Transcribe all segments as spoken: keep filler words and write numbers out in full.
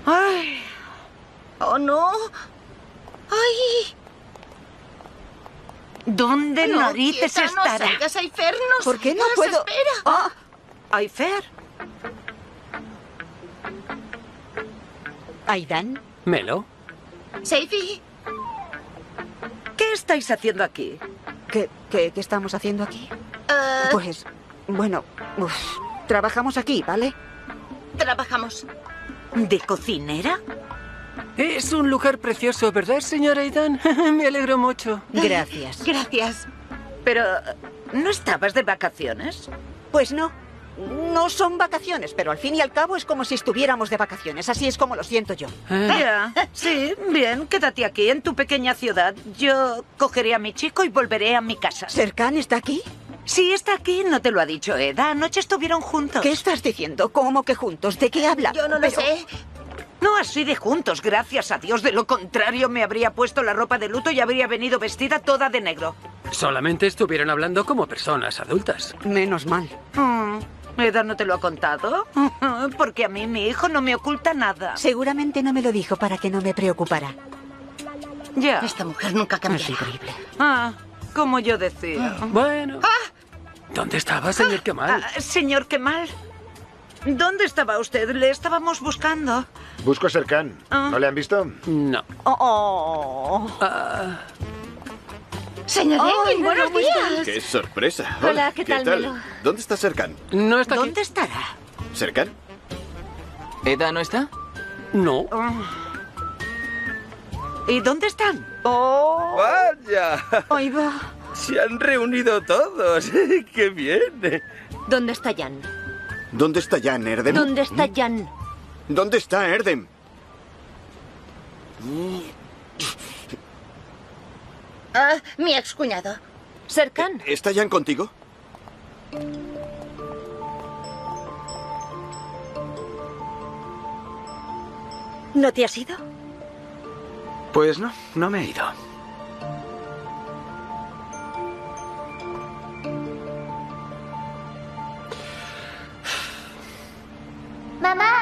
¡Ay! ¡Oh, no! ¡Ay! ¿Dónde no, narices quieta, estará? No salgas, Aifer, no ¿Por qué no salgas, puedo? Espera. ¡Ah! ¡Aifer! ¿Aidan? ¿Melo? Seifi. ¿Qué estáis haciendo aquí? ¿Qué, qué, qué estamos haciendo aquí? Uh, Pues, bueno, uf, trabajamos aquí, ¿vale? trabajamos. ¿De cocinera? Es un lugar precioso, ¿verdad, señor Aidan? Me alegro mucho. Gracias. Gracias. Pero, ¿no estabas de vacaciones? Pues no. No son vacaciones, pero al fin y al cabo es como si estuviéramos de vacaciones. Así es como lo siento yo. Ya, sí, bien, quédate aquí, en tu pequeña ciudad. Yo cogeré a mi chico y volveré a mi casa. ¿Serkan está aquí? Sí, está aquí, no te lo ha dicho Eda. Anoche estuvieron juntos. ¿Qué estás diciendo? ¿Cómo que juntos? ¿De qué habla? Yo no lo Pero- sé. No así de juntos, gracias a Dios. De lo contrario, me habría puesto la ropa de luto y habría venido vestida toda de negro. Solamente estuvieron hablando como personas adultas. Menos mal. Mm, ¿Eda no te lo ha contado? Porque a mí mi hijo no me oculta nada. Seguramente no me lo dijo para que no me preocupara. Ya. Esta mujer nunca Es cambiará. increíble. Ah, como yo decía. Bueno. ¿Dónde estaba, señor Kemal? Ah, señor Kemal, ¿dónde estaba usted? Le estábamos buscando. Busco a Serkan. Ah. ¿No le han visto? No. Oh, oh. Señor Ay, Engin, buenos ¿cómo días. ¡Qué sorpresa! Hola, ¿qué tal, Melo? ¿Dónde está Serkan? ¿No está aquí? ¿Dónde estará? ¿Serkan? ¿Eda no está? No. ¿Y dónde están? Oh. ¡Vaya! Ahí va. Se han reunido todos. ¡Qué bien! ¿Dónde está Jan? ¿Dónde está Jan, Erdem? ¿Dónde está Jan? ¿Dónde está Erdem? Ah, mi excuñado. ¿Serkan? ¿Está Jan contigo? ¿No te has ido? Pues no, no me he ido. ¡Mamá!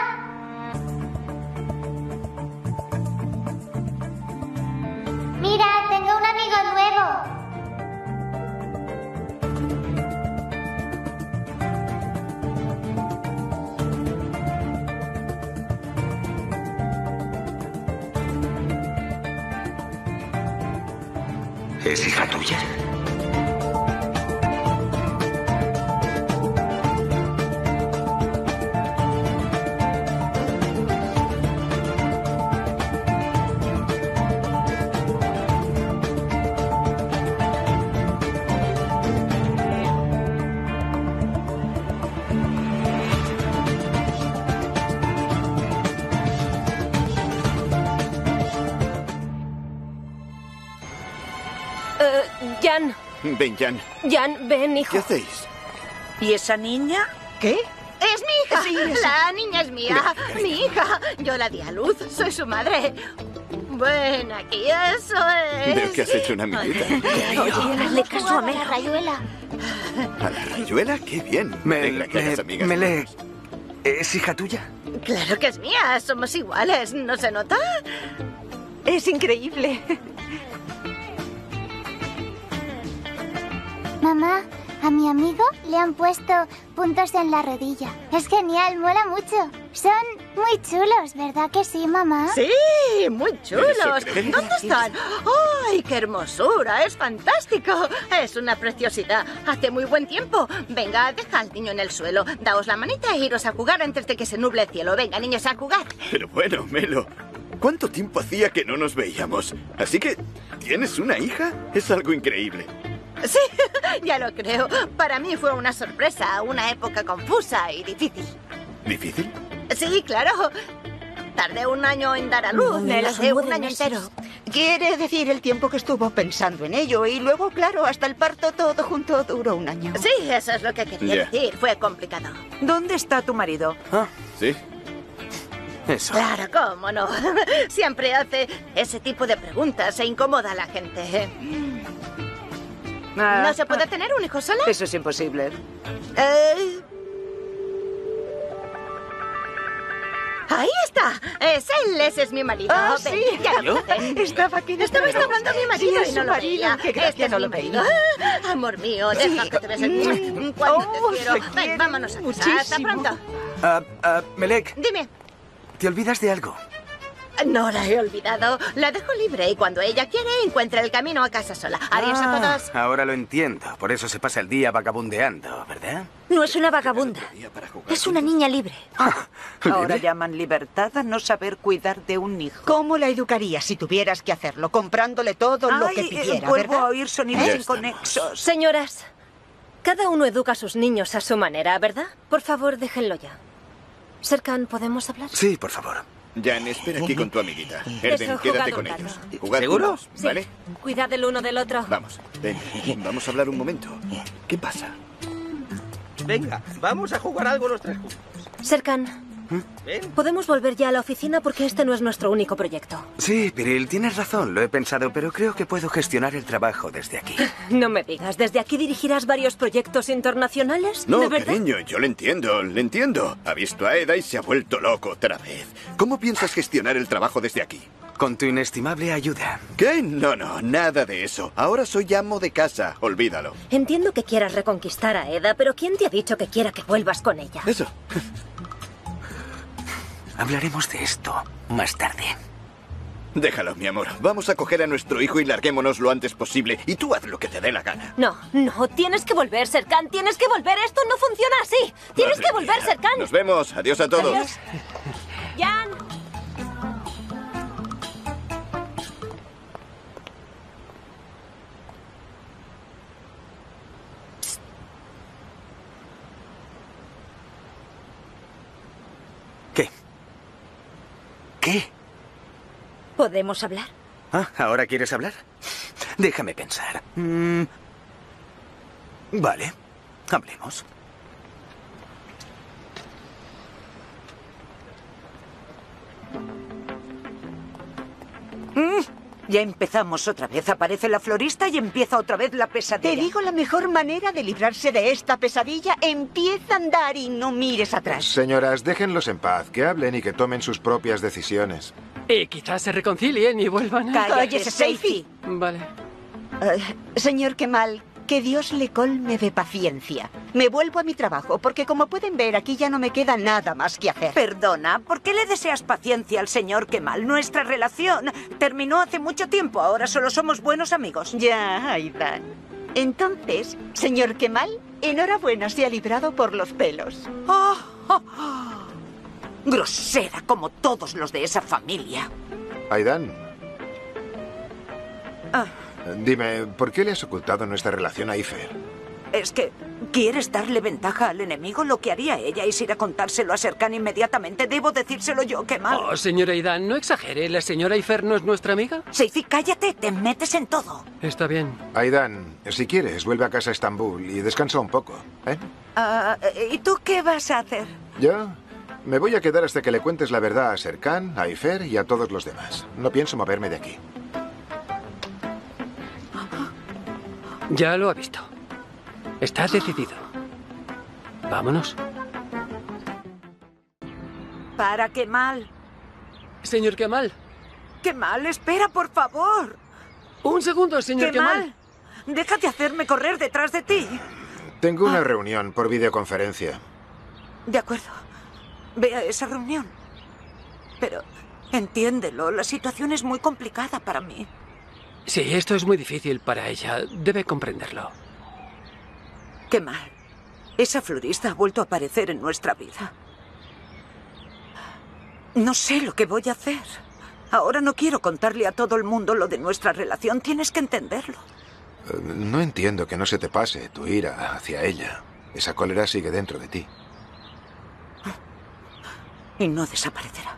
Mira, tengo un amigo nuevo. ¿Es hija tuya? Eh, Jan, Ven, Jan. Jan, ven, hijo. ¿Qué hacéis? ¿Y esa niña? ¿Qué? Es mi hija. La niña es mía. Mi hija. Yo la di a luz. Soy su madre. Bueno, aquí eso es. Veo que has hecho una amiguita. Oye, hazle caso a Jugaba Mel. la rayuela. ¿A la rayuela? ¡Qué bien! Me, Alegra que hagas me- amigas. Mele, ¿es hija tuya? Claro que es mía. Somos iguales. ¿No se nota? Es increíble. Mamá, a mi amigo le han puesto puntos en la rodilla. Es genial, mola mucho. Son muy chulos, ¿verdad que sí, mamá? Sí, muy chulos. Eso creo. ¿Dónde están? ¡Ay, qué hermosura! Es fantástico. Es una preciosidad. Hace muy buen tiempo. Venga, deja al niño en el suelo. Daos la manita e iros a jugar antes de que se nuble el cielo. Venga, niños, a jugar. Pero bueno, Melo, ¿cuánto tiempo hacía que no nos veíamos? Así que, ¿tienes una hija? Es algo increíble. Sí, ya lo creo. Para mí fue una sorpresa, una época confusa y difícil. ¿Difícil? Sí, claro. Tardé un año en dar a luz. No, Me Mela, lo son sé, nueve un año meses. entero. Quiere decir el tiempo que estuvo pensando en ello y luego, claro, hasta el parto todo junto duró un año. Sí, eso es lo que quería Ya. decir. Fue complicado. ¿Dónde está tu marido? Ah, ¿Sí? eso. Claro, cómo no. Siempre hace ese tipo de preguntas e incomoda a la gente. Ah, ¿No se puede tener un hijo sola? Eso es imposible. Eh... Ahí está. Es él, ese es mi marido. Ah, Ven, sí. ya lo ¿Yo? conocen. Estaba aquí de Estabais espera. hablando de mi Sí, marido es y no su lo marido. veía. Qué gracia, Este es no mi lo marido. veía. Ah, amor mío, deja que te beses. Mm. Cuánto Oh, te quiero. se Ven, quieren vámonos a casa. Hasta muchísimo. pronto. Ah, ah, Melek, Dime. ¿te olvidas de algo? No la he olvidado. La dejo libre y cuando ella quiere encuentra el camino a casa sola. Adiós a Ah, todos. ahora lo entiendo. Por eso se pasa el día vagabundeando, ¿verdad? No es una vagabunda. Es una niña libre. Ahora llaman libertad a no saber cuidar de un hijo. ¿Cómo la educarías si tuvieras que hacerlo? Comprándole todo lo que Ay, pidiera, vuelvo ¿verdad? a oír sonidos Ya inconexos. Señoras, cada uno educa a sus niños a su manera, ¿verdad? Por favor, déjenlo ya. Serkan, ¿podemos hablar? Sí, por favor. Jan, espera aquí con tu amiguita. Erden, Eso, quédate jugad con un rato. ellos. Jugad ¿Seguro? juntos, ¿vale? Cuidad el uno del otro. Vamos, ven, vamos a hablar un momento. ¿Qué pasa? Venga, vamos a jugar algo los tres juntos. Serkan, Ven. podemos volver ya a la oficina porque este no es nuestro único proyecto. Sí, Piril, tienes razón. Lo he pensado, pero creo que puedo gestionar el trabajo desde aquí. No me digas, ¿desde aquí dirigirás varios proyectos internacionales? No, ¿De verdad? cariño, yo le entiendo, le entiendo. Ha visto a Eda y se ha vuelto loco otra vez. ¿Cómo piensas gestionar el trabajo desde aquí? Con tu inestimable ayuda. ¿Qué? No, no, nada de eso. Ahora soy amo de casa, olvídalo. Entiendo que quieras reconquistar a Eda, pero ¿quién te ha dicho que quiera que vuelvas con ella? Eso. Hablaremos de esto más tarde. Déjalo, mi amor. Vamos a coger a nuestro hijo y larguémonos lo antes posible. Y tú haz lo que te dé la gana. No, no, tienes que volver, Serkan, tienes que volver. Esto no funciona así. Tienes Madre que volver, mía. Serkan. Nos vemos. Adiós a todos. Adiós. Jan. ¿Qué? ¿Qué? ¿Podemos hablar? Ah, ¿ahora quieres hablar? Déjame pensar. Mm, Vale, hablemos. Mm, ya empezamos otra vez. Aparece la florista y empieza otra vez la pesadilla. Te digo la mejor manera de librarse de esta pesadilla. Empieza a andar y no mires atrás. Señoras, déjenlos en paz, que hablen y que tomen sus propias decisiones. Y quizás se reconcilien y vuelvan a... Cállese, Seifi. Vale. Eh, señor Kemal, que Dios le colme de paciencia. Me vuelvo a mi trabajo, porque como pueden ver, aquí ya no me queda nada más que hacer. Perdona, ¿por qué le deseas paciencia al señor Kemal? Nuestra relación terminó hace mucho tiempo. Ahora solo somos buenos amigos. Ya, Aidan. Entonces, señor Kemal, enhorabuena, se ha librado por los pelos. Oh, oh, oh. Grosera como todos los de esa familia. Aidan, Ah, dime, ¿por qué le has ocultado nuestra relación a Ifer? es que quieres darle ventaja al enemigo. Lo que haría ella es ir a contárselo a Serkan inmediatamente. Debo decírselo yo, Kemal. Oh, señora Aidan, no exagere. ¿La señora Ifer no es nuestra amiga? Seifi, cállate. Te metes en todo. Está bien. Aidan, si quieres, vuelve a casa a Estambul y descansa un poco, ¿eh? Ah, ¿y tú qué vas a hacer? Yo me voy a quedar hasta que le cuentes la verdad a Serkan, a Ifer y a todos los demás. No pienso moverme de aquí. Ya lo ha visto. Está decidido. Vámonos. Para, Kemal. Señor Kemal. Kemal, espera, por favor. Un segundo, señor Kemal. Kemal, deja de hacerme correr detrás de ti. Tengo una reunión por videoconferencia. De acuerdo. Ve a esa reunión. Pero entiéndelo, la situación es muy complicada para mí. Sí, esto es muy difícil para ella. Debe comprenderlo. Kemal, esa florista ha vuelto a aparecer en nuestra vida. No sé lo que voy a hacer. Ahora no quiero contarle a todo el mundo lo de nuestra relación. Tienes que entenderlo. Eh, No entiendo que no se te pase tu ira hacia ella. Esa cólera sigue dentro de ti. Y no desaparecerá.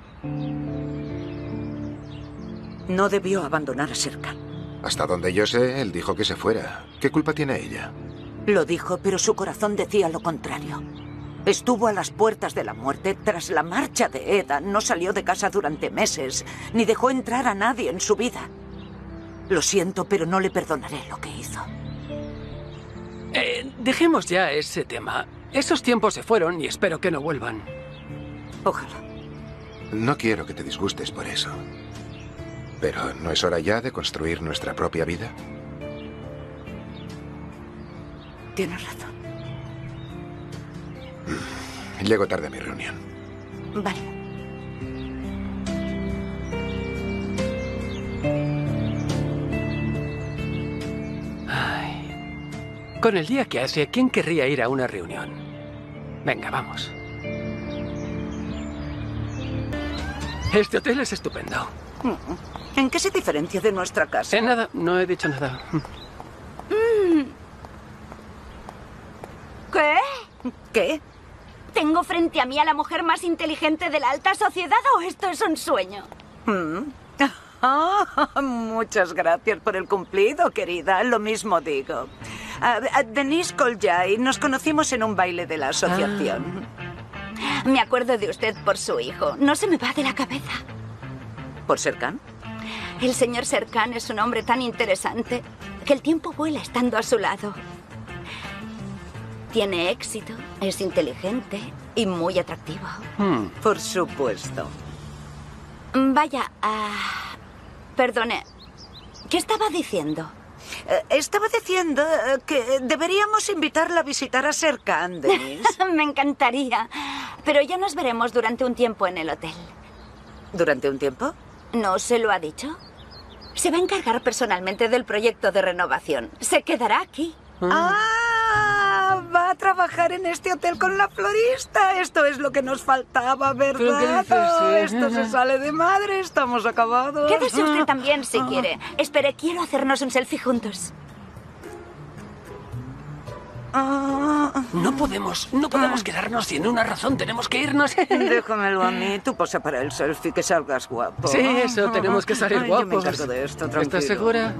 No debió abandonar a Serkan. Hasta donde yo sé, él dijo que se fuera. ¿Qué culpa tiene ella? Lo dijo, pero su corazón decía lo contrario. Estuvo a las puertas de la muerte tras la marcha de Eda. No salió de casa durante meses, ni dejó entrar a nadie en su vida. Lo siento, pero no le perdonaré lo que hizo. Eh, dejemos ya ese tema. Esos tiempos se fueron y espero que no vuelvan. Ojalá. No quiero que te disgustes por eso. Pero ¿no es hora ya de construir nuestra propia vida? Tienes razón. Llego tarde a mi reunión. Vale. Ay. Con el día que hace, ¿quién querría ir a una reunión? Venga, vamos. Este hotel es estupendo. ¿En qué se diferencia de nuestra casa? En nada, no he dicho nada. Mm. ¿Qué? ¿Qué? ¿Tengo frente a mí a la mujer más inteligente de la alta sociedad o esto es un sueño? Mm. Ah, muchas gracias por el cumplido, querida. Lo mismo digo. Uh, Denise Koljai, nos conocimos en un baile de la asociación. Ah. Me acuerdo de usted por su hijo. No se me va de la cabeza. ¿Por Serkan? El señor Serkan es un hombre tan interesante que el tiempo vuela estando a su lado. Tiene éxito, es inteligente y muy atractivo. Hmm. Por supuesto. Vaya, uh, perdone, ¿qué estaba diciendo? Eh, estaba diciendo que deberíamos invitarla a visitar a Serkan, Denise. Me encantaría, pero ya nos veremos durante un tiempo en el hotel. ¿Durante un tiempo? ¿No se lo ha dicho? Se va a encargar personalmente del proyecto de renovación. Se quedará aquí. ¡Ah! Va a trabajar en este hotel con la florista. Esto es lo que nos faltaba, ¿verdad? Oh, esto se sale de madre. Estamos acabados. Quédese usted también si quiere. Espere, quiero hacernos un selfie juntos. No podemos, no podemos quedarnos sin una razón. Tenemos que irnos. Déjamelo a mí. Tú posa para el selfie, que salgas guapo. Sí, eso, tenemos que salir Ay, guapos. Yo me encargo de esto, tranquilo. ¿Estás segura?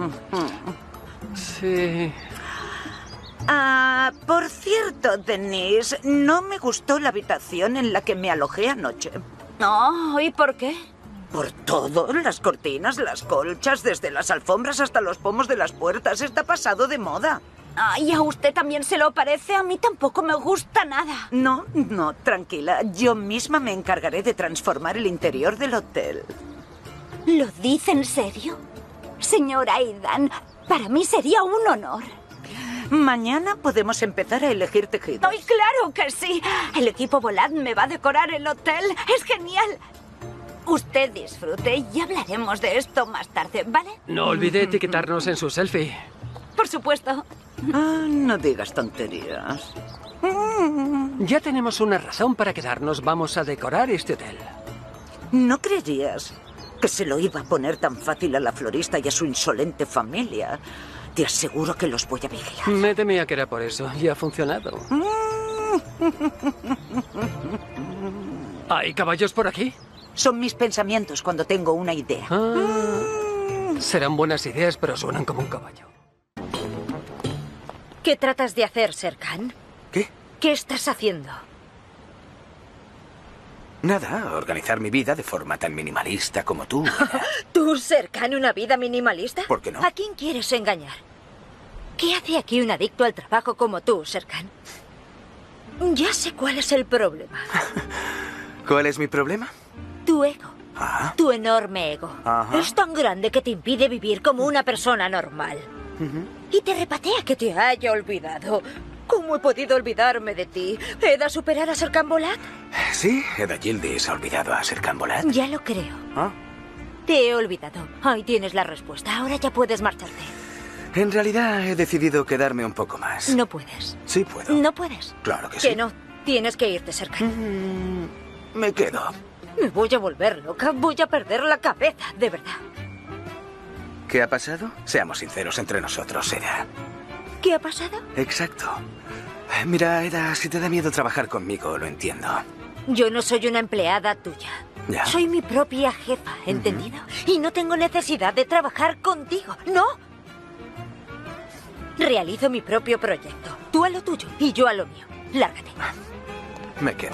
Sí. Ah, por cierto, Denise, no me gustó la habitación en la que me alojé anoche. No, ¿y por qué? Por todo, las cortinas, las colchas, desde las alfombras hasta los pomos de las puertas. Está pasado de moda. Ay, ¿a usted también se lo parece? A mí tampoco me gusta nada. No, no, tranquila. Yo misma me encargaré de transformar el interior del hotel. ¿Lo dice en serio? Señora Aidan, para mí sería un honor. Mañana podemos empezar a elegir tejidos. ¡Ay, claro que sí! El equipo Volad me va a decorar el hotel. ¡Es genial! Usted disfrute y hablaremos de esto más tarde, ¿vale? No olvide etiquetarnos en su selfie. Por supuesto. Ah, no digas tonterías. Ya tenemos una razón para quedarnos. Vamos a decorar este hotel. ¿No creerías que se lo iba a poner tan fácil a la florista y a su insolente familia? Te aseguro que los voy a vigilar. Me temía que era por eso. Y ha funcionado. ¿Hay caballos por aquí? Son mis pensamientos cuando tengo una idea. Ah, serán buenas ideas, pero suenan como un caballo. ¿Qué tratas de hacer, Serkan? ¿Qué? ¿Qué estás haciendo? Nada, organizar mi vida de forma tan minimalista como tú. ¿Tú, Serkan, una vida minimalista? ¿Por qué no? ¿A quién quieres engañar? ¿Qué hace aquí un adicto al trabajo como tú, Serkan? Ya sé cuál es el problema. ¿Cuál es mi problema? Tu ego. Ah. Tu enorme ego. Ajá. Es tan grande que te impide vivir como una persona normal. Uh-huh. Y te repatea que te haya olvidado. ¿Cómo he podido olvidarme de ti? ¿Eda superar a Serkan Volad? Sí, Eda Yildiz ha olvidado a Serkan Volad. Ya lo creo. ¿Ah? Te he olvidado. Ahí tienes la respuesta. Ahora ya puedes marcharte. En realidad he decidido quedarme un poco más. No puedes. Sí puedo. No puedes. Claro que sí. Que no. Tienes que irte, Serkan. Mm, me quedo. Me voy a volver loca. Voy a perder la cabeza, de verdad. ¿Qué ha pasado? Seamos sinceros entre nosotros, Eda. ¿Qué ha pasado? Exacto. Mira, Eda, si te da miedo trabajar conmigo, lo entiendo. Yo no soy una empleada tuya. Ya. Soy mi propia jefa, ¿entendido? Uh-huh. Y no tengo necesidad de trabajar contigo, ¿no? Realizo mi propio proyecto. Tú a lo tuyo y yo a lo mío. Lárgate. Me quedo.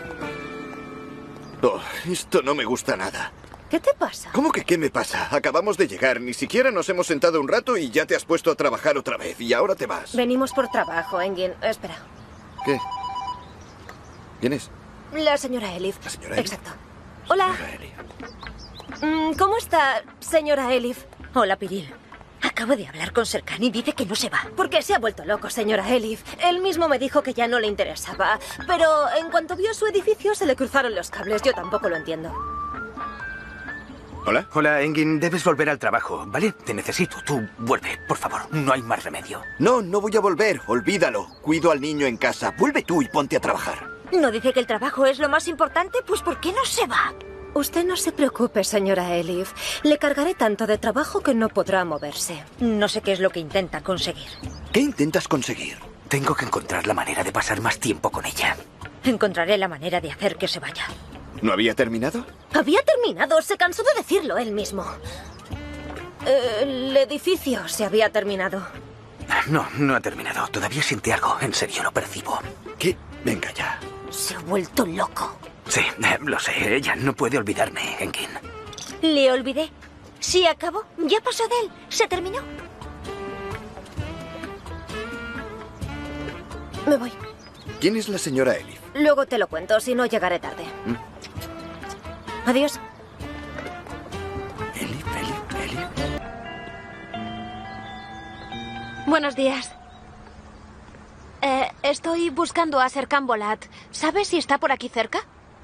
Oh, esto no me gusta nada. ¿Qué te pasa? ¿Cómo que qué me pasa? Acabamos de llegar, ni siquiera nos hemos sentado un rato y ya te has puesto a trabajar otra vez. Y ahora te vas. Venimos por trabajo, Engin. Espera. ¿Qué? ¿Quién es? La señora Elif. ¿La señora Elif? Exacto. Hola. Mm, ¿Cómo está, señora Elif? Hola, Piril. Acabo de hablar con Serkan y dice que no se va. Porque se ha vuelto loco, señora Elif. Él mismo me dijo que ya no le interesaba. Pero en cuanto vio su edificio, se le cruzaron los cables. Yo tampoco lo entiendo. ¿Hola? Hola, Engin. Debes volver al trabajo, ¿vale? Te necesito. Tú vuelve, por favor. No hay más remedio. No, no voy a volver. Olvídalo. Cuido al niño en casa. Vuelve tú y ponte a trabajar. ¿No dice que el trabajo es lo más importante? Pues ¿por qué no se va? Usted no se preocupe, señora Elif. Le cargaré tanto de trabajo que no podrá moverse. No sé qué es lo que intenta conseguir. ¿Qué intentas conseguir? Tengo que encontrar la manera de pasar más tiempo con ella. Encontraré la manera de hacer que se vaya. ¿No había terminado? Había terminado. Se cansó de decirlo él mismo. Eh, el edificio se había terminado. No, no ha terminado. Todavía siente algo. En serio, lo percibo. ¿Qué? Venga ya. Se ha vuelto loco. Sí, eh, lo sé. Ella no puede olvidarme, Engin. Le olvidé. Sí, acabó. Ya pasó de él. Se terminó. Me voy. ¿Quién es la señora Elif? Luego te lo cuento, si no llegaré tarde. ¿Mm? Adiós. Elif, Elif, Elif. Buenos días. Eh, estoy buscando a Serkan Bolat. ¿Sabes si está por aquí cerca?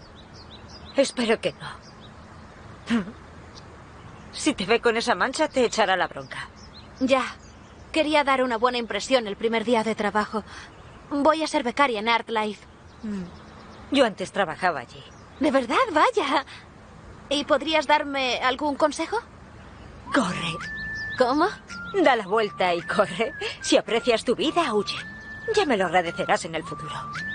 Espero que no. Si te ve con esa mancha, te echará la bronca. Ya. Quería dar una buena impresión el primer día de trabajo. Voy a ser becaria en ArtLife. Yo antes trabajaba allí. ¿De verdad? Vaya. ¿Y podrías darme algún consejo? Corre. ¿Cómo? Da la vuelta y corre. Si aprecias tu vida, huye. Ya me lo agradecerás en el futuro.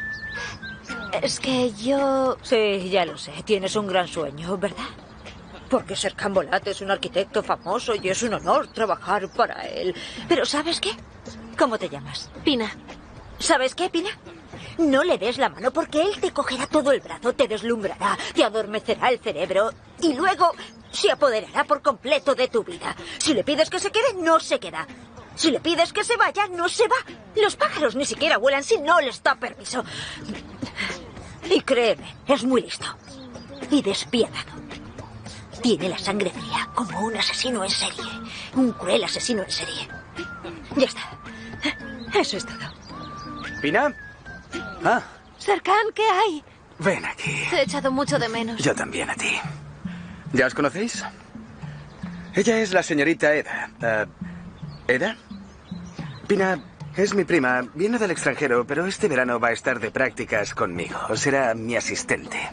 Es que yo... Sí, ya lo sé. Tienes un gran sueño, ¿verdad? Porque Serkan Bolat es un arquitecto famoso y es un honor trabajar para él. Pero ¿sabes qué? ¿Cómo te llamas? Pina. ¿Sabes qué, Pina? No le des la mano porque él te cogerá todo el brazo, te deslumbrará, te adormecerá el cerebro y luego se apoderará por completo de tu vida. Si le pides que se quede, no se queda. Si le pides que se vaya, no se va. Los pájaros ni siquiera vuelan si no les da permiso. Y créeme, es muy listo. Y despiadado. Tiene la sangre fría, como un asesino en serie. Un cruel asesino en serie. Ya está. Eso es todo. ¿Pina? Ah. Serkan, ¿qué hay? Ven aquí. Te he echado mucho de menos. Yo también a ti. ¿Ya os conocéis? Ella es la señorita Eda. Uh, ¿Eda? Pina es mi prima. Viene del extranjero, pero este verano va a estar de prácticas conmigo. Será mi asistente.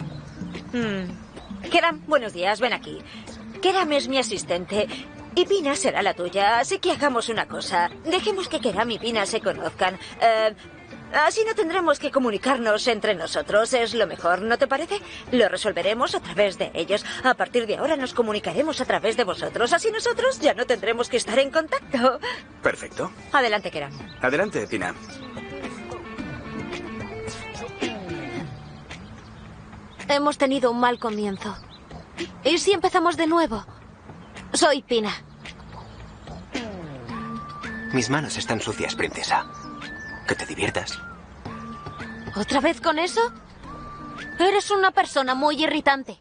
Hmm. Keram, buenos días. Ven aquí. Keram es mi asistente. Y Pina será la tuya. Así que hagamos una cosa. Dejemos que Keram y Pina se conozcan. Uh, Así no tendremos que comunicarnos entre nosotros. Es lo mejor, ¿no te parece? Lo resolveremos a través de ellos. A partir de ahora nos comunicaremos a través de vosotros. Así nosotros ya no tendremos que estar en contacto. Perfecto. Adelante, Keram. Adelante, Pina. Hemos tenido un mal comienzo. ¿Y si empezamos de nuevo? Soy Pina. Mis manos están sucias, princesa. Que te diviertas. ¿Otra vez con eso? Eres una persona muy irritante.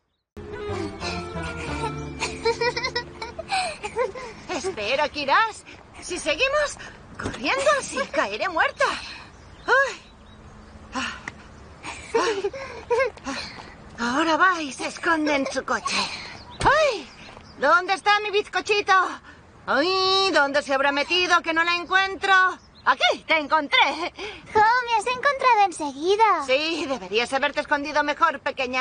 Espera, Kiraz. Si seguimos corriendo así, caeré muerta. Ay. Ay. Ahora va y se esconde en su coche. ¡Ay! ¿Dónde está mi bizcochito? ¡Ay! ¿Dónde se habrá metido que no la encuentro? ¡Aquí! ¡Te encontré! ¡Jo! Me has encontrado enseguida. Sí, deberías haberte escondido mejor, pequeña.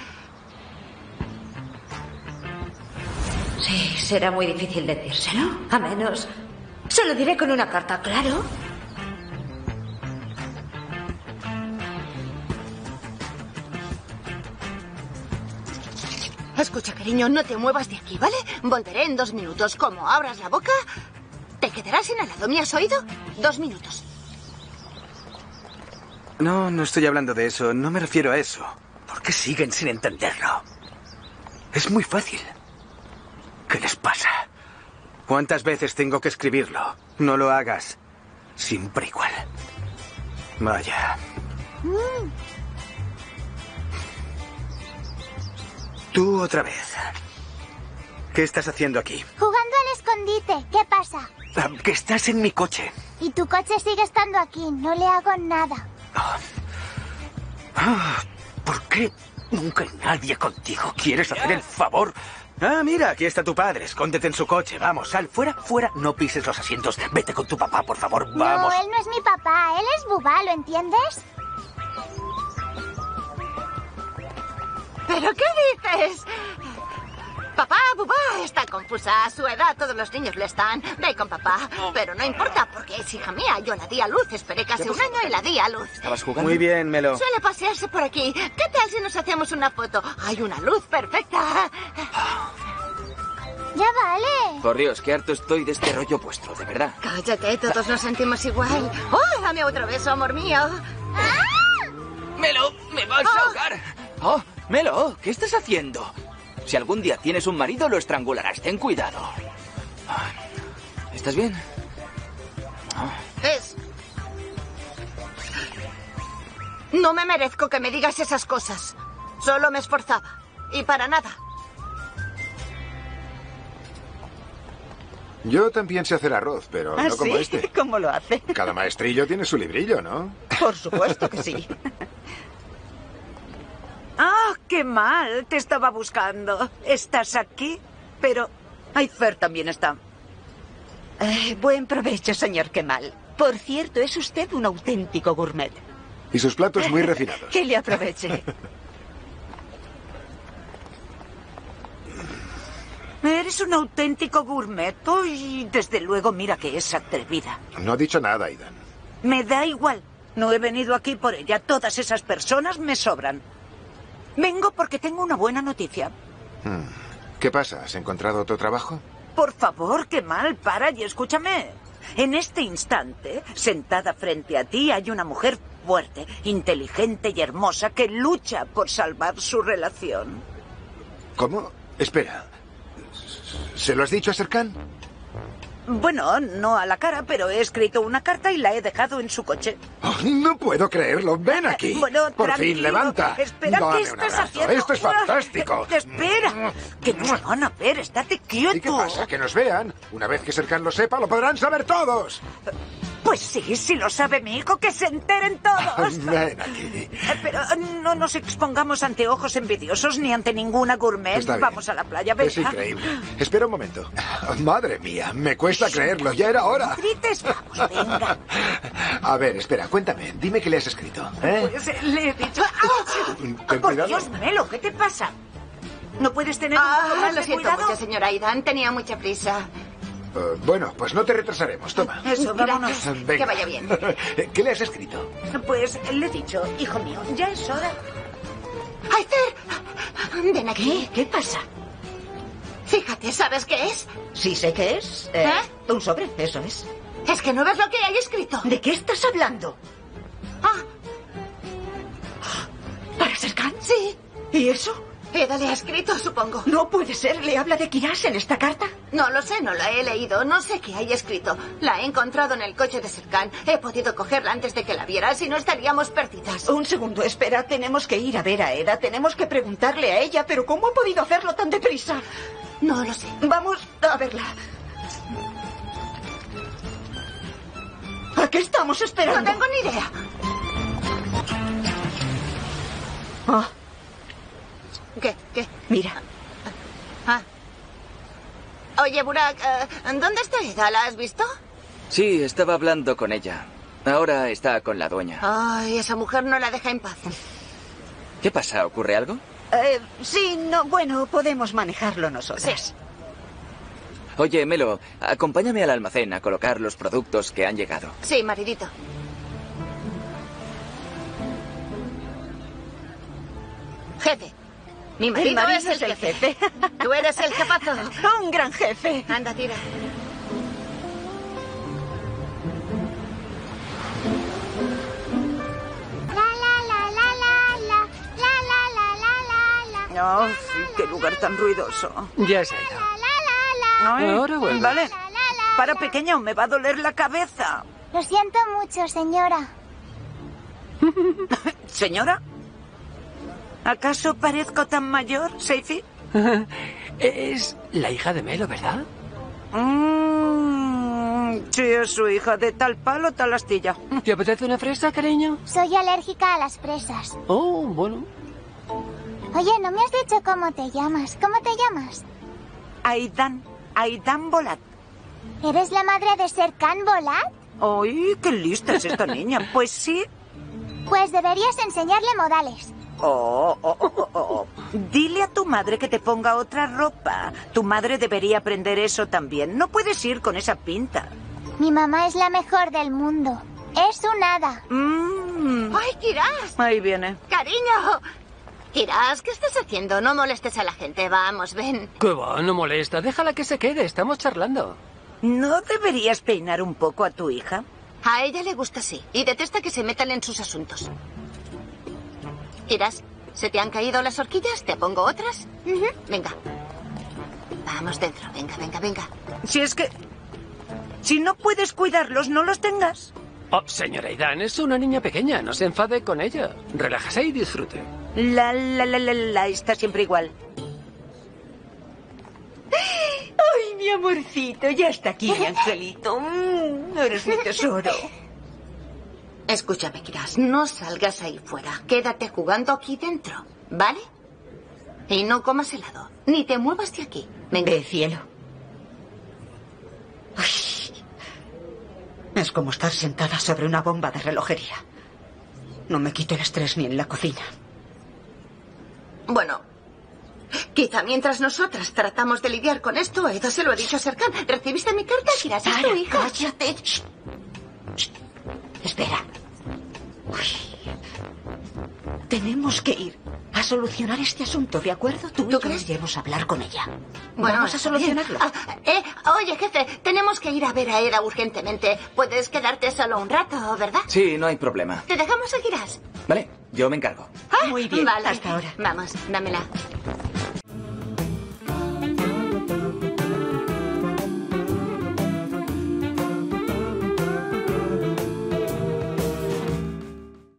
Sí, será muy difícil decírselo. A menos... Se lo diré con una carta, claro. Escucha, cariño, no te muevas de aquí, ¿vale? Volveré en dos minutos. Como abras la boca... Te quedarás inhalado. ¿Me has oído? Dos minutos. No, no estoy hablando de eso. No me refiero a eso. ¿Por qué siguen sin entenderlo? Es muy fácil. ¿Qué les pasa? ¿Cuántas veces tengo que escribirlo? No lo hagas. Siempre igual. Vaya. Mm. Tú otra vez. ¿Qué estás haciendo aquí? Jugando al escondite. ¿Qué pasa? Ah, que estás en mi coche. Y tu coche sigue estando aquí. No le hago nada. Ah, ¿por qué nunca nadie contigo quieres hacer el favor? Ah, mira, aquí está tu padre. Escóndete en su coche. Vamos, sal. Fuera, fuera. No pises los asientos. Vete con tu papá, por favor. Vamos. No, él no es mi papá. Él es Bubá, ¿lo entiendes? ¿Pero qué dices? Papá, Bubá está confusa. A su edad todos los niños le están. Ve con papá. Pero no importa porque es hija mía. Yo la di a luz. Esperé casi un año y la di a luz. ¿Estabas jugando? Muy bien, Melo. Suele pasearse por aquí. ¿Qué tal si nos hacemos una foto? Hay una luz perfecta. Ya vale. Por Dios, qué harto estoy de este rollo vuestro, de verdad. Cállate, todos nos sentimos igual. ¡Oh, dame otro beso, amor mío! ¡Melo, me vas a ahogar! ¡Oh, Melo, ¿qué estás haciendo? Si algún día tienes un marido, lo estrangularás. Ten cuidado. ¿Estás bien? Es... No me merezco que me digas esas cosas. Solo me esforzaba. Y para nada. Yo también sé hacer arroz, pero ¿Ah, no como sí? este. ¿Cómo lo hace? Cada maestrillo tiene su librillo, ¿no? Por supuesto que sí. ¡Ah, qué mal! Te estaba buscando. ¿Estás aquí? Pero... Aifer también está. Eh, buen provecho, señor Kemal. Por cierto, es usted un auténtico gourmet. Y sus platos muy refinados. Que le aproveche. Eres un auténtico gourmet. Y desde luego, mira que es atrevida. No he dicho nada, Aidan. Me da igual. No he venido aquí por ella. Todas esas personas me sobran. Vengo porque tengo una buena noticia. Hmm. ¿Qué pasa? ¿Has encontrado otro trabajo? Por favor, qué mal, para y escúchame. En este instante, sentada frente a ti, hay una mujer fuerte, inteligente y hermosa que lucha por salvar su relación. ¿Cómo? Espera. ¿Se lo has dicho a Serkan? Bueno, no a la cara, pero he escrito una carta y la he dejado en su coche. Oh, no puedo creerlo. Ven aquí. Bueno, Por tranquilo. fin, levanta. Espera, Dame ¿qué un estás abrazo. haciendo? Esto es fantástico. Eh, Espera, que nos van a ver. Estate quieto. ¿Y qué pasa? Que nos vean. Una vez que Serkan lo sepa, lo podrán saber todos. Pues sí, si lo sabe mi hijo, que se enteren todos. Ven aquí. Eh, Pero no nos expongamos ante ojos envidiosos ni ante ninguna gourmet. Está bien. Vamos a la playa, venga. Es increíble. Espera un momento. Madre mía, me cuesta creerlo. Ya era hora. Grites, vamos, venga. A ver, espera, cuéntame. Dime qué le has escrito. ¿eh? Pues eh, le he dicho... ¡Ah! Ten Por cuidado. Dios, Melo, ¿qué te pasa? ¿No puedes tener un poco Ah, más lo de siento cuidado? mucho, señora Aidan. Tenía mucha prisa. Eh, bueno, pues no te retrasaremos. Toma. Eso, vámonos. Gracias. Venga. Que vaya bien. ¿Qué le has escrito? Pues le he dicho, hijo mío, ya es hora. Aifer, ven aquí. ¿Qué? ¿Qué pasa? Fíjate, ¿sabes qué es? Sí sé qué es. Eh, ¿Eh? Un sobre, eso es. Es que no ves lo que hay escrito. ¿De qué estás hablando? Ah, ¿Para Serkan? sí. ¿Y eso? Eda le ha escrito, supongo. No puede ser. ¿Le habla de Kiras en esta carta? No lo sé, no la he leído. No sé qué hay escrito. La he encontrado en el coche de Serkan. He podido cogerla antes de que la viera, si no estaríamos perdidas. Un segundo, espera. Tenemos que ir a ver a Eda. Tenemos que preguntarle a ella. Pero ¿cómo ha podido hacerlo tan deprisa? No lo sé. Vamos a verla. ¿A qué estamos esperando? No tengo ni idea. Ah, ¿Qué? ¿Qué? mira. Ah. Oye, Burak, eh, ¿dónde está Eda? ¿La has visto? Sí, estaba hablando con ella. Ahora está con la dueña. Ay, esa mujer no la deja en paz. ¿Qué pasa? ¿Ocurre algo? Eh, sí, no, bueno, podemos manejarlo nosotras. Oye, Melo, acompáñame al almacén a colocar los productos que han llegado. Sí, maridito. Jefe. Mi marido, El marido es el, es el jefe. jefe. Tú eres el jefazo. Un gran jefe. Anda, tira. La la la la la la la la la la la la. Oh, sí, qué lugar tan ruidoso. Ya se ha ido. Ay, Ahora vuelve. Vale. Para, pequeño, me va a doler la cabeza. Lo siento mucho, señora. ¿Señora? ¿Acaso parezco tan mayor, Seifi? Es la hija de Melo, ¿verdad? Mm, sí, es su hija. De tal palo, tal astilla. ¿Te apetece una fresa, cariño? Soy alérgica a las fresas. Oh, bueno. Oye, no me has dicho cómo te llamas. ¿Cómo te llamas? Aidan. Aidan Bolat. ¿Eres la madre de Serkan Bolat? ¡Ay, qué lista es esta niña! Pues sí. Pues deberías enseñarle modales. Oh, oh, oh, oh. Dile a tu madre que te ponga otra ropa. Tu madre debería aprender eso también. No puedes ir con esa pinta. Mi mamá es la mejor del mundo. Es un hada. Mm. ¡Ay, Kiraz! Ahí viene. ¡Cariño! Kiraz, ¿qué estás haciendo? No molestes a la gente. Vamos, ven. ¿Qué va? No molesta. Déjala que se quede. Estamos charlando. ¿No deberías peinar un poco a tu hija? A ella le gusta así y detesta que se metan en sus asuntos. Kiraz, ¿se te han caído las horquillas? ¿Te pongo otras? Uh-huh. Venga. Vamos dentro. Venga, venga, venga. Si es que... Si no puedes cuidarlos, no los tengas. Oh, señora Aidan, es una niña pequeña. No se enfade con ella. Relájese y disfrute. La, la, la, la, la, está siempre igual. ¡Ay, mi amorcito! Ya está aquí, mi angelito. Mm, eres mi tesoro. Escúchame, Kiraz, no salgas ahí fuera. Quédate jugando aquí dentro, ¿vale? Y no comas helado, ni te muevas de aquí. Venga. Ve, cielo. Ay, es como estar sentada sobre una bomba de relojería. No me quito el estrés ni en la cocina. Bueno, quizá mientras nosotras tratamos de lidiar con esto, Eda se lo ha dicho a Serkan. ¿Recibiste mi carta? Kiraz, es tu hija. Cállate. Shh. Shh. Espera. Uy. Tenemos que ir a solucionar este asunto, ¿de acuerdo? Tú, ¿Tú y crees? yo iremos a hablar con ella. Bueno, vamos a solucionarlo. Ah, eh, oye, jefe, tenemos que ir a ver a Eda urgentemente. Puedes quedarte solo un rato, ¿verdad? Sí, no hay problema. ¿Te dejamos a Kiraz? Vale, yo me encargo. Ah, Muy bien, vale. hasta ahora. Vamos, dámela.